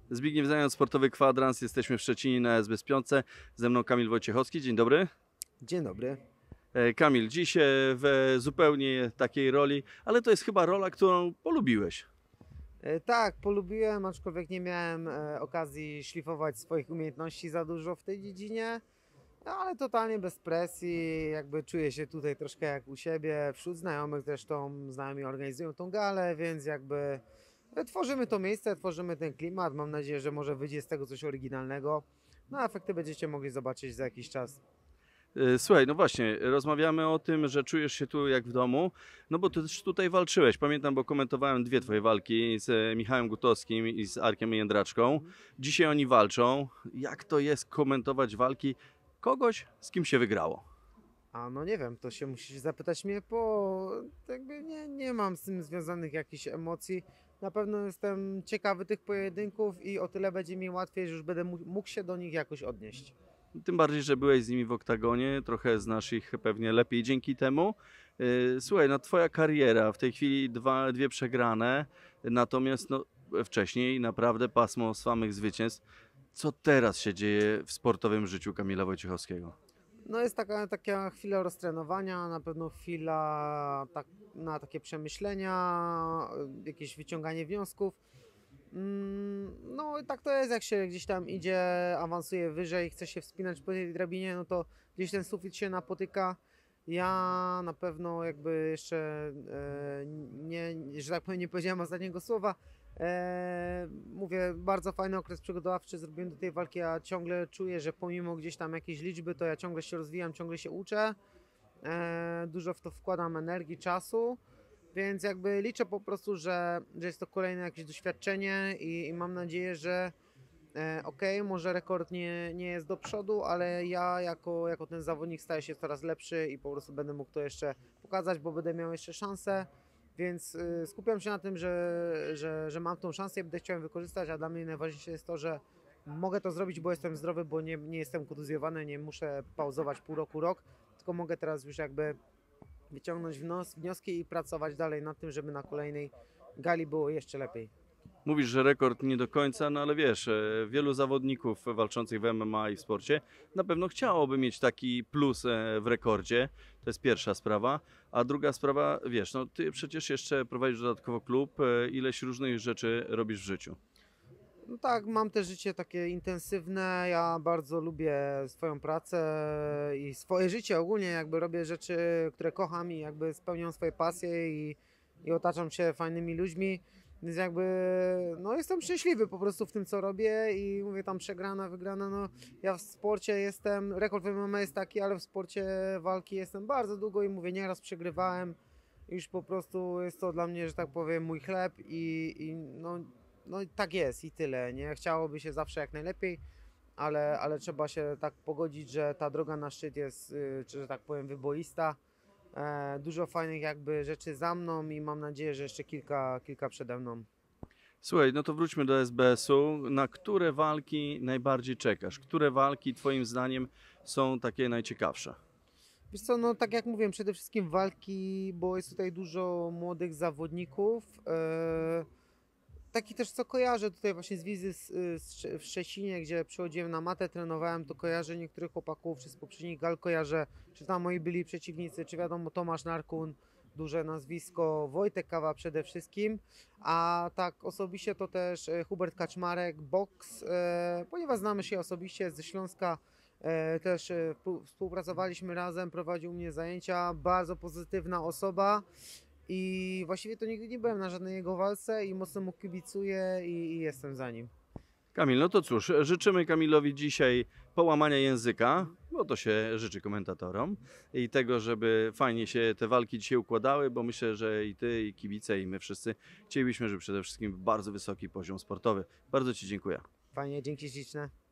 Zbigniew Zając, Sportowy Kwadrans. Jesteśmy w Szczecinie na SB Śpiące. Ze mną Kamil Wojciechowski. Dzień dobry. Dzień dobry. Kamil, dziś w zupełnie takiej roli, ale to jest chyba rola, którą polubiłeś. Tak, polubiłem, aczkolwiek nie miałem okazji szlifować swoich umiejętności za dużo w tej dziedzinie, no, ale totalnie bez presji, jakby czuję się tutaj troszkę jak u siebie, wśród znajomych zresztą, znajomi organizują tą galę, więc jakby tworzymy to miejsce, tworzymy ten klimat, mam nadzieję, że może wyjdzie z tego coś oryginalnego, no a efekty będziecie mogli zobaczyć za jakiś czas. Słuchaj, no właśnie, rozmawiamy o tym, że czujesz się tu jak w domu, no bo ty też tutaj walczyłeś. Pamiętam, bo komentowałem dwie twoje walki z Michałem Gutowskim i z Arkiem Jędraczką. Dzisiaj oni walczą. Jak to jest komentować walki kogoś, z kim się wygrało? A no nie wiem, to się musisz zapytać mnie, bo jakby nie mam z tym związanych jakichś emocji. Na pewno jestem ciekawy tych pojedynków i o tyle będzie mi łatwiej, że już będę mógł się do nich jakoś odnieść. Tym bardziej, że byłeś z nimi w oktagonie, trochę znasz ich pewnie lepiej dzięki temu. Słuchaj, no twoja kariera, w tej chwili dwie przegrane, natomiast no, wcześniej naprawdę pasmo samych zwycięstw. Co teraz się dzieje w sportowym życiu Kamila Wojciechowskiego? No jest taka chwila roztrenowania, na pewno chwila na takie przemyślenia, jakieś wyciąganie wniosków. No i tak to jest, jak się gdzieś tam idzie, awansuje wyżej, chce się wspinać po tej drabinie, no to gdzieś ten sufit się napotyka. Ja na pewno jakby jeszcze nie, że tak powiem, nie powiedziałem ostatniego słowa. Mówię, bardzo fajny okres przygotowawczy zrobiłem do tej walki, a ciągle czuję, że pomimo gdzieś tam jakiejś liczby, to ja ciągle się rozwijam, ciągle się uczę. Dużo w to wkładam energii, czasu. Więc jakby liczę po prostu, że jest to kolejne jakieś doświadczenie i mam nadzieję, że okej, może rekord nie jest do przodu, ale ja jako ten zawodnik staję się coraz lepszy i po prostu będę mógł to jeszcze pokazać, bo będę miał jeszcze szansę. Więc skupiam się na tym, że mam tą szansę i będę chciał ją wykorzystać, a dla mnie najważniejsze jest to, że mogę to zrobić, bo jestem zdrowy, bo nie jestem kontuzjowany, nie muszę pauzować pół roku, rok, tylko mogę teraz już jakby wyciągnąć wnioski i pracować dalej nad tym, żeby na kolejnej gali było jeszcze lepiej. Mówisz, że rekord nie do końca, no ale wiesz, wielu zawodników walczących w MMA i w sporcie na pewno chciałoby mieć taki plus w rekordzie. To jest pierwsza sprawa. A druga sprawa, wiesz, no ty przecież jeszcze prowadzisz dodatkowo klub, ileś różnych rzeczy robisz w życiu. No tak, mam też życie takie intensywne, ja bardzo lubię swoją pracę i swoje życie ogólnie, jakby robię rzeczy, które kocham i jakby spełniam swoje pasje i otaczam się fajnymi ludźmi, więc jakby no jestem szczęśliwy po prostu w tym, co robię i mówię tam przegrana, wygrana, no ja w sporcie jestem, rekord w MMA jest taki, ale w sporcie walki jestem bardzo długo i mówię, nieraz przegrywałem, już po prostu jest to dla mnie, że tak powiem, mój chleb i no i tak jest i tyle, nie? Chciałoby się zawsze jak najlepiej, ale trzeba się tak pogodzić, że ta droga na szczyt jest, czy że tak powiem, wyboista. Dużo fajnych jakby rzeczy za mną i mam nadzieję, że jeszcze kilka przede mną. Słuchaj, no to wróćmy do SBS-u. Na które walki najbardziej czekasz? Które walki twoim zdaniem są takie najciekawsze? Wiesz co, no tak jak mówiłem, przede wszystkim walki, bo jest tutaj dużo młodych zawodników. Taki też co kojarzę tutaj właśnie z wizy w Szczecinie, gdzie przychodziłem na matę, trenowałem, to kojarzę niektórych chłopaków, czy z poprzednich gal kojarzę, czy tam moi byli przeciwnicy, czy wiadomo Tomasz Narkun, duże nazwisko, Wojtek Kawa przede wszystkim, a tak osobiście to też Hubert Kaczmarek, boks, ponieważ znamy się osobiście ze Śląska, też współpracowaliśmy razem, prowadził mnie zajęcia, bardzo pozytywna osoba. I właściwie to nigdy nie byłem na żadnej jego walce i mocno mu kibicuję i jestem za nim. Kamil, no to cóż, życzymy Kamilowi dzisiaj połamania języka, bo to się życzy komentatorom i tego, żeby fajnie się te walki dzisiaj układały, bo myślę, że i ty, i kibice, i my wszyscy chcielibyśmy, żeby przede wszystkim bardzo wysoki poziom sportowy. Bardzo ci dziękuję. Fajnie, dzięki śliczne.